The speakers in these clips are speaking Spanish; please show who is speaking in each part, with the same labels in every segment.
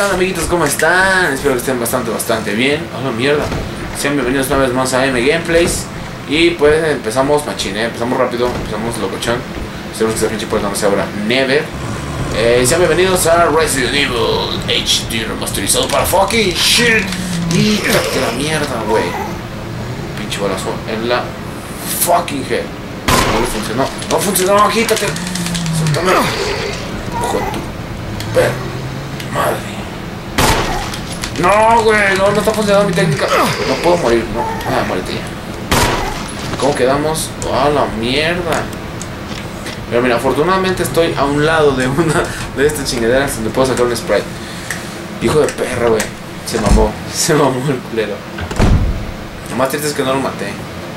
Speaker 1: onda, amiguitos? ¿Cómo están? Espero que estén bastante bien. ¡Oh, mierda! Sean bienvenidos una vez más a M Gameplays. Y pues empezamos machine, empezamos rápido, empezamos locochón. Esperemos que esta pinche puerta no se abra never. Sean bienvenidos a Resident Evil HD remasterizado para fucking shit. Y de la mierda, güey. Pinche balazo en la fucking head. No le funcionó. No funcionó, quítate. Suéltame. Ojo tu perro. Madre. No, güey, no está funcionando mi técnica. No puedo morir, no. Ah, muérete ya. ¿Cómo quedamos? ¡Ah, la mierda! Pero mira, afortunadamente estoy a un lado de una de estas chingaderas donde puedo sacar un sprite. Hijo de perra, güey. Se mamó el culero. Lo más triste es que no lo maté.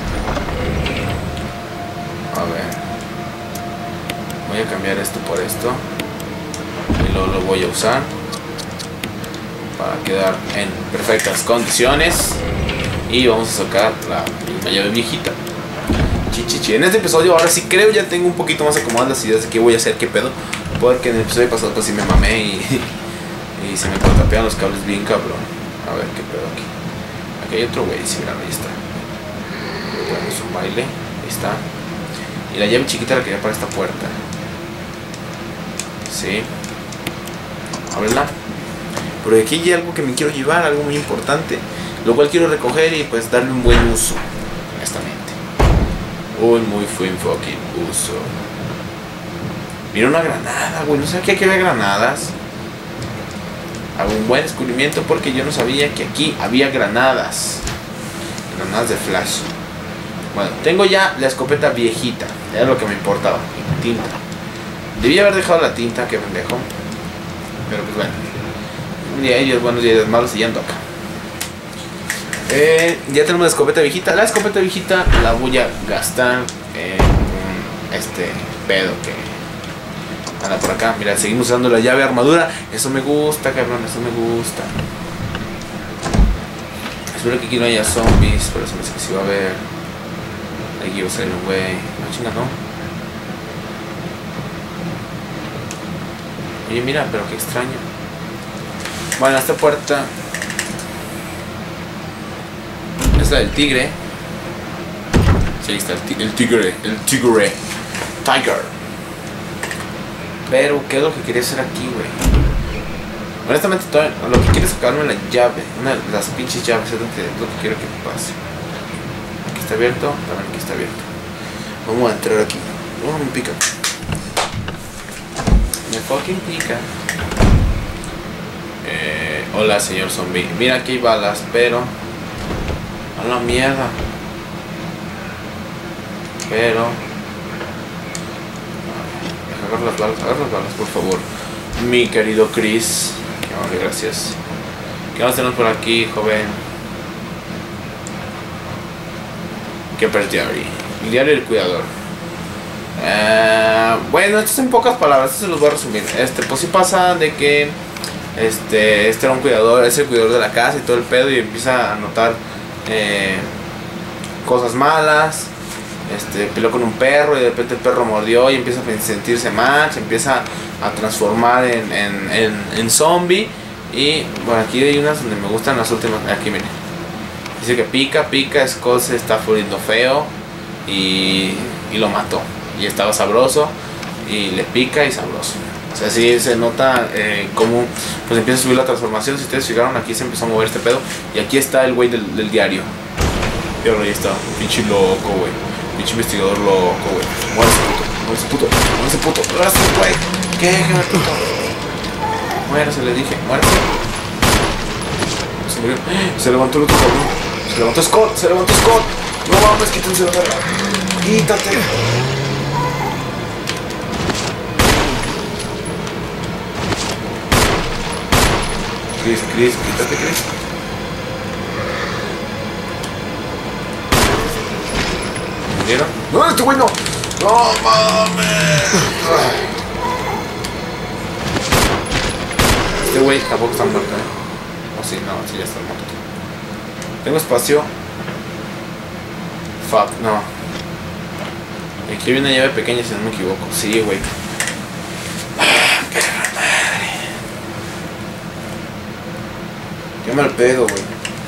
Speaker 1: A ver. Voy a cambiar esto por esto. Y luego lo voy a usar para quedar en perfectas condiciones. Y vamos a sacar la misma llave viejita. Chichichi. En este episodio ahora sí creo ya tengo un poquito más acomodadas las ideas de qué voy a hacer, qué pedo. Porque en el episodio pasado pues sí me mamé y se me contrapean los cables bien cabrón. A ver qué pedo aquí. Aquí hay otro güey, sí, mira, ahí está. Ponemos un baile, ahí está. Y la llave chiquita la quería para esta puerta. Sí. Ábrela. Pero aquí hay algo que me quiero llevar, algo muy importante. Lo cual quiero recoger y pues darle un buen uso. Honestamente. Un muy fucking uso. Mira una granada, güey. No sabía que aquí había granadas. Hago un buen descubrimiento porque yo no sabía que aquí había granadas. Granadas de flash. Bueno, tengo ya la escopeta viejita. Era lo que me importaba. Y tinta. Debí haber dejado la tinta, que pendejo. Pero pues bueno. Un día ellos, buenos días malos y ya ando acá. Ya tenemos la escopeta viejita. La escopeta viejita la voy a gastar en este pedo que anda por acá. Mira, seguimos usando la llave armadura. Eso me gusta, cabrón, eso me gusta. Espero que aquí no haya zombies, pero eso me dice que sí va a haber. Aquí va a salir un güey. No, chinga, no. Oye, mira, pero qué extraño. Bueno, esta puerta es la del tigre. Sí, ahí está el tigre. Tiger. Pero, ¿qué es lo que quería hacer aquí, güey? Honestamente, lo que quiero es sacarme la llave. Una de las pinches llaves es lo que quiero que pase. Aquí está abierto, también aquí está abierto. Vamos a entrar aquí. No, me pica. Me fucking pica. Hola, señor zombie. Mira, aquí hay balas, pero a la mierda. Pero agarra las balas, por favor. Mi querido Chris. Vale, gracias. ¿Qué más tenemos por aquí, joven? Kemper's Diary. El diario del cuidador. Bueno, esto es en pocas palabras, esto se los voy a resumir. Pues sí pasa de que este era un cuidador, es el cuidador de la casa y todo el pedo, y empieza a notar cosas malas. Peleó con un perro y de repente el perro mordió y empieza a sentirse mal, se empieza a transformar en zombie. Y bueno, aquí hay unas donde me gustan las últimas. Aquí miren, dice que pica, Scott se está poniendo feo y lo mató. Y estaba sabroso y le pica y sabroso. O sea, sí se nota cómo pues empieza a subir la transformación. Si ustedes fijaron, aquí se empezó a mover este pedo. Y aquí está el güey del diario. Y ahora ahí está, pinche loco, güey. Pinche investigador loco, güey. Muérese puto. Muérese, güey. ¿Qué, puto? Muérese, le dije. Muérese. Se murió. Se levantó el otro cabrón. Se levantó Scott. No mames, quítense la verga. Quítate. Chris, quítate, Chris. ¿Vieron? ¡No, este güey no! ¡No mames! Este güey tampoco está muerto, ¿eh? Oh, sí, no, sí, ya está muerto. Tengo espacio. Fuck, no. Aquí hay una llave pequeña, si no me equivoco. Sí, güey. Qué mal pedo, güey.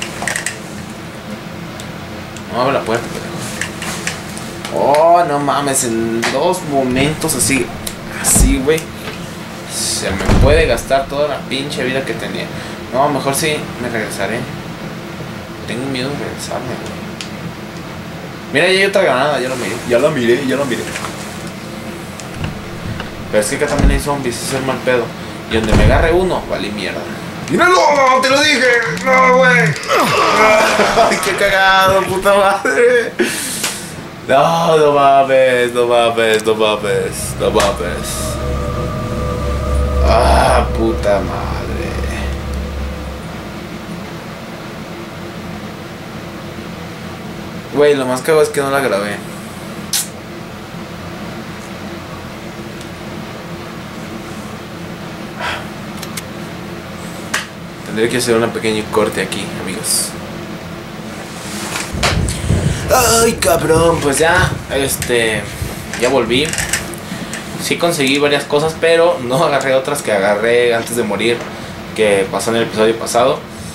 Speaker 1: No abre la puerta, pendejo. Oh, no mames, en 2 momentos así, güey. Se me puede gastar toda la pinche vida que tenía. No, mejor sí me regresaré. Tengo miedo de regresarme, güey. Mira, ya hay otra granada, ya lo miré. Pero es que acá también hay zombies, ese es el mal pedo. Y donde me agarre uno, vale mierda. ¡Míralo! ¡Te lo dije! ¡No, güey! ¡Ay, qué cagado, puta madre! No mames. Ah, puta madre. Güey, lo más cagado es que no la grabé. Tendré que hacer una pequeña corte aquí, amigos. Ay, cabrón, pues ya, ya volví. Sí conseguí varias cosas, pero no agarré otras que agarré antes de morir, que pasó en el episodio pasado.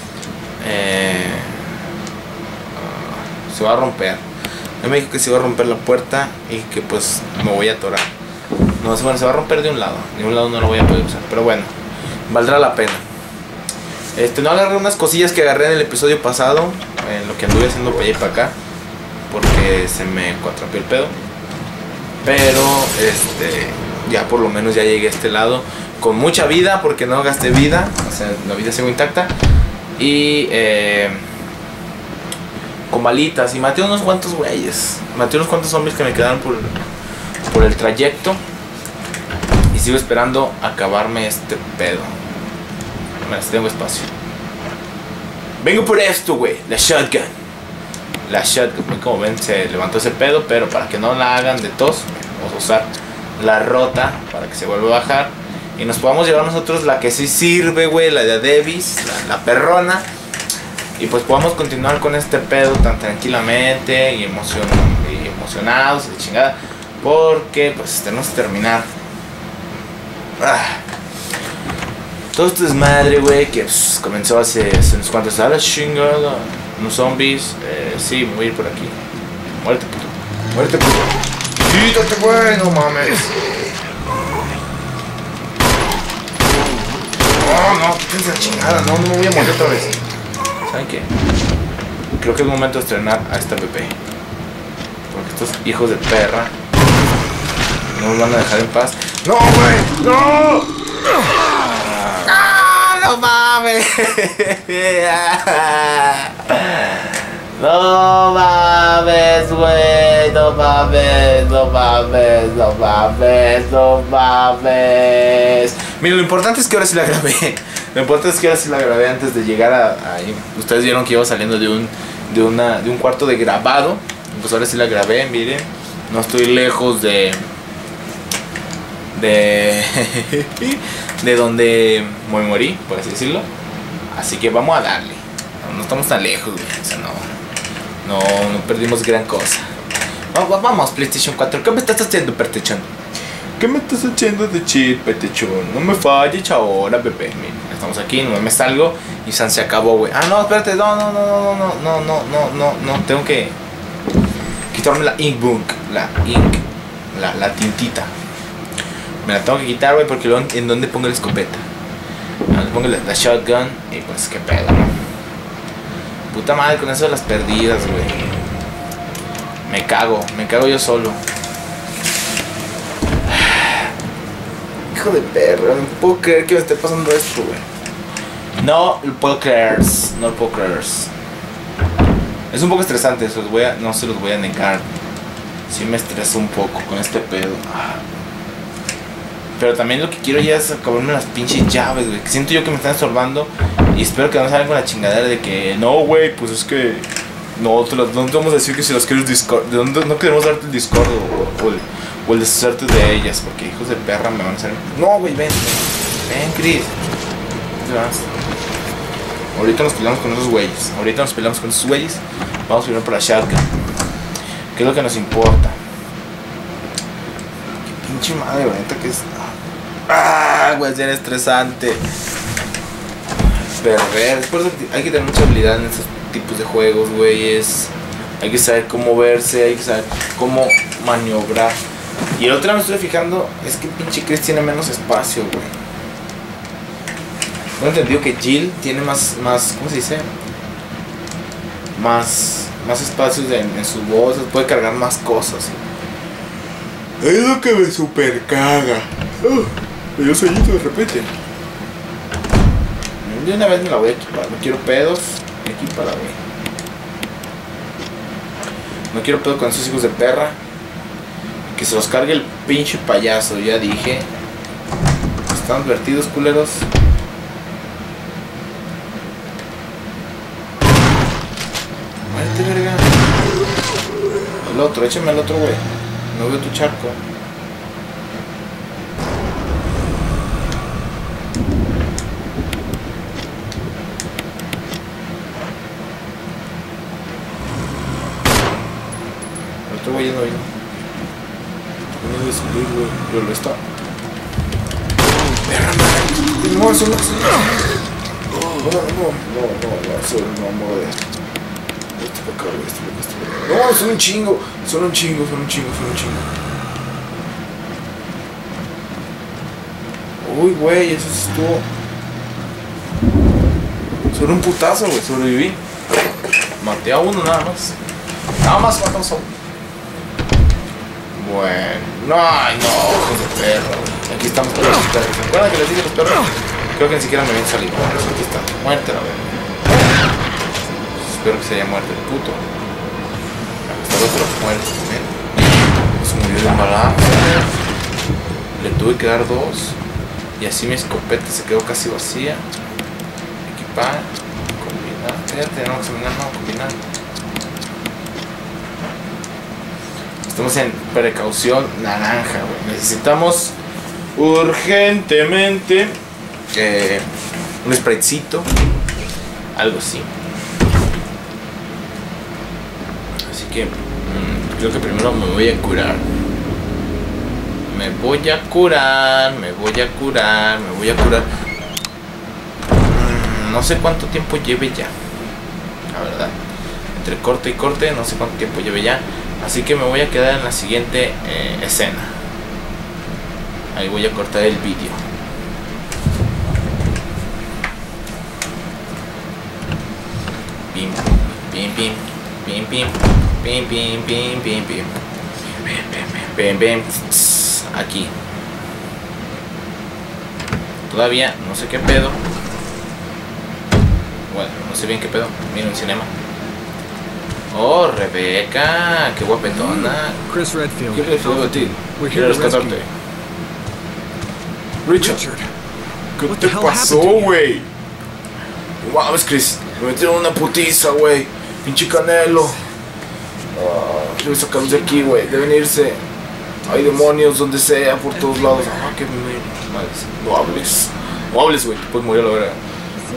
Speaker 1: Se va a romper. Él me dijo que se iba a romper la puerta y que pues me voy a atorar. No, bueno, se va a romper de un lado no lo voy a poder usar, pero bueno, valdrá la pena. No agarré unas cosillas que agarré en el episodio pasado, en lo que anduve haciendo para allá y para acá, porque se me cuatrapeó el pedo. Pero ya por lo menos ya llegué a este lado con mucha vida, porque no gasté vida, o sea, la vida sigue intacta. Y con balitas, y maté unos cuantos güeyes, maté unos cuantos zombies que me quedaron por el trayecto. Y sigo esperando acabarme este pedo. Bueno, si tengo espacio. Vengo por esto, güey, la shotgun. Como ven, se levantó ese pedo, pero para que no la hagan de tos, vamos a usar la rota para que se vuelva a bajar y nos podamos llevar nosotros la que sí sirve, güey, la de Davis, la perrona, y pues podamos continuar con este pedo tan tranquilamente y emocionados y de chingada, porque pues tenemos que terminar todo este desmadre, güey, que pues, comenzó hace unos cuantos años, chingada. Unos zombies, sí, me voy a ir por aquí. Muérete, puto. Quítate, güey, no mames. No, quítense la chingada, no me voy a morir otra vez. ¿Saben qué? Creo que es momento de estrenar a esta PP. Porque estos hijos de perra no nos van a dejar en paz. ¡No, güey! ¡No! ¡No mames! No mames, güey. No mames. Mira, lo importante es que ahora sí la grabé. Antes de llegar a ahí. Ustedes vieron que iba saliendo de un cuarto de grabado. Pues ahora sí la grabé, miren. No estoy lejos de donde me morí, por así decirlo. Así que vamos a darle. No estamos tan lejos, güey. O sea, no perdimos gran cosa. Vamos, PlayStation 4. ¿Qué me estás haciendo, Pertechón? ¿Qué me estás haciendo de cheat, Pertechón? No me falles ahora, bebé. Mira, estamos aquí, no me salgo y se acabó, güey. No, espérate. No. Tengo que quitarme la inkbook. La tintita. Me la tengo que quitar, güey, porque luego en donde pongo la escopeta. Pongo la shotgun y pues qué pedo, ¿no? Puta madre con eso de las perdidas, güey. Me cago yo solo. Hijo de perro, no puedo creer que me esté pasando esto, güey. No lo puedo creer. Es un poco estresante, no se los voy a negar. Sí me estreso un poco con este pedo. Pero también lo que quiero ya es acabarme las pinches llaves, güey. Que siento yo que me están estorbando. Y espero que no salgan con la chingadera de que no, güey, pues es que no te vamos a decir que si las quieres Discord, no queremos darte el Discord o el deshacerte de ellas, porque hijos de perra me van a salir. No, güey, ven, Chris. Ahorita nos peleamos con esos güeyes. Vamos primero por la shotgun, que es lo que nos importa. Qué pinche madre, güey, que es. Güey, es bien estresante. perder. Por eso hay que tener mucha habilidad en estos tipos de juegos, güey. Hay que saber cómo verse, hay que saber cómo maniobrar. Y el otro día me estoy fijando, es que el pinche Chris tiene menos espacio, güey. No he entendido que Jill tiene más, ¿cómo se dice? Más espacios en sus bolsas, puede cargar más cosas. Es lo que me super caga. Yo soy de repente. De una vez me la voy a equipar. No quiero pedos. Equipala, güey. No quiero pedos con esos hijos de perra. Que se los cargue el pinche payaso. Ya dije. Están advertidos, culeros. Muerte, verga. El otro, échame al otro, güey. No veo tu charco. El otro güey ya no vino. No de subir, güey. Pero lo está. No, eso no. No, son un chingo. Uy, güey, eso sí estuvo. Solo un putazo, güey, sobreviví. Maté a uno nada más. Matamos a uno. Bueno. No, hijos de perro, güey. Aquí estamos con los perros. ¿Se acuerdan que les dije los perros? Creo que ni siquiera me habían salido. Aquí está. Muerte, la verdad. Espero que se haya muerto el puto. Hasta el otro muerto también. Se murió de un balazo. Le tuve que dar 2. Y así mi escopeta se quedó casi vacía. Equipar. Combinar. Fíjate, no, examinar, no, combinar. Estamos en precaución naranja, güey. Necesitamos urgentemente un spritecito. Algo así. Así que creo que primero me voy a curar. Me voy a curar. No sé cuánto tiempo lleve ya. La verdad. Entre corte y corte, no sé cuánto tiempo lleve ya. Así que me voy a quedar en la siguiente escena. Ahí voy a cortar el vídeo. Pim, pim, pim, pim, pim, pim, pim, pim, pim, pim. Pim, pim. Aquí. Todavía no sé qué pedo. Bueno, no sé bien qué pedo. Mira un cinema. Oh, Rebeca, qué guapetona.
Speaker 2: Chris Redfield.
Speaker 1: ¿Qué Redfield a ti? Quiero rescatarte. Richard, ¿qué te pasó, güey? Wow, Chris, me metieron una putiza, güey. Pinche Canelo. Quiero sacarlos de aquí, güey. Deben irse. Hay demonios donde sea, por todos lados. Qué madres. No hables, güey. Te puedes morir a la verga.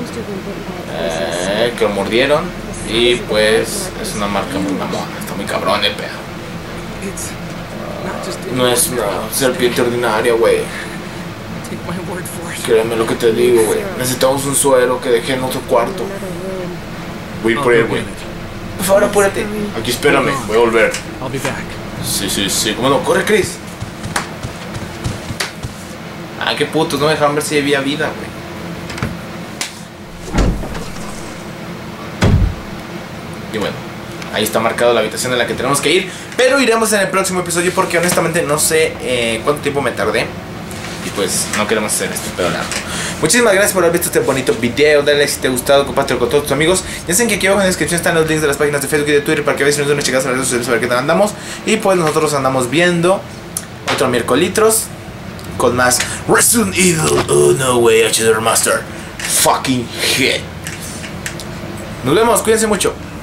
Speaker 1: Que lo mordieron. Y pues es una marca muy mamona. Está muy cabrón el pedo. No es una serpiente ordinaria, güey. Créeme lo que te digo, güey. Necesitamos un suero que dejé en otro cuarto. Voy a ir por él, güey. Por favor, apúrate. Aquí espérame, voy a volver. Sí. ¿Cómo no? Corre, Chris. Qué putos, no me dejaron ver si había vida, güey. Y bueno, ahí está marcado la habitación en la que tenemos que ir. Pero iremos en el próximo episodio porque honestamente no sé cuánto tiempo me tardé. Y pues no queremos hacer este pedo largo. Muchísimas gracias por haber visto este bonito video. Dale like si te ha gustado, compártelo con todos tus amigos. Ya saben que aquí abajo en la descripción están los links de las páginas de Facebook y de Twitter para que veáis si nos den una checada a las redes sociales, a ver qué tal andamos. Y pues nosotros andamos viendo otro miércolitros con más Resident Evil 1, güey, HD Remaster. Fucking hit. Nos vemos, cuídense mucho.